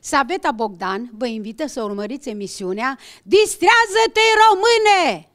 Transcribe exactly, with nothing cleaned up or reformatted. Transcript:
Saveta Bogdan vă invită să urmăriți emisiunea Distrează-te, române!